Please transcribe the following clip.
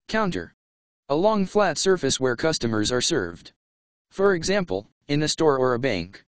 Counter. A long flat surface where customers are served. For example, in a store or a bank.